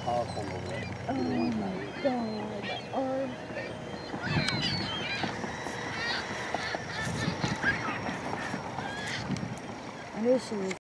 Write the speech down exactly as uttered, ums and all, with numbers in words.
powerful over there. Oh my god, my arms. I knew she was